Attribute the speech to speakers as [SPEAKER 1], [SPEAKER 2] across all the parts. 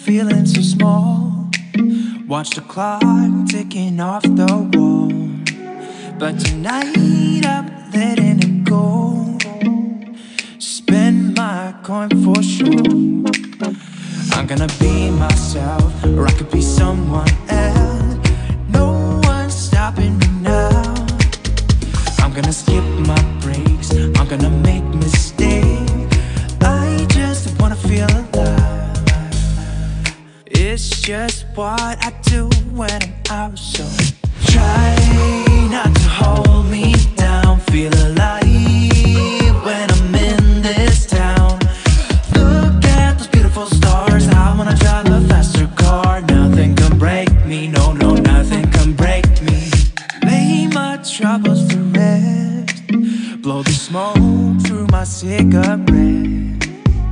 [SPEAKER 1] feeling so small. Watch the clock ticking off the wall. But tonight I'm letting it go. Spend my coin for sure. I'm gonna be myself, or I could be someone else. No one's stopping me now. I'm gonna skip my breaks, I'm gonna make mistakes. I just wanna feel alive. It's just what I do when I'm out. So try not to hold me down. Feel alive when I'm in this town. Look at those beautiful stars. I wanna drive a faster car. Nothing can break me, no, no, nothing can break me. Lay my troubles to rest. Blow the smoke through my cigarette.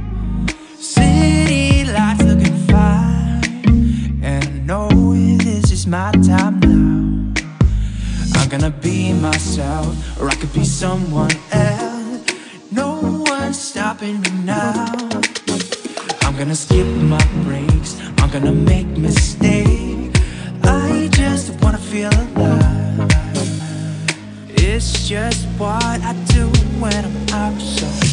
[SPEAKER 1] City lights looking fine, and I know this is my time now. I'm gonna be myself, or I could be someone else. No one's stopping me now. I'm gonna skip my breaks, I'm gonna make mistakes. I just wanna feel alive. It's just what I do when I'm out. So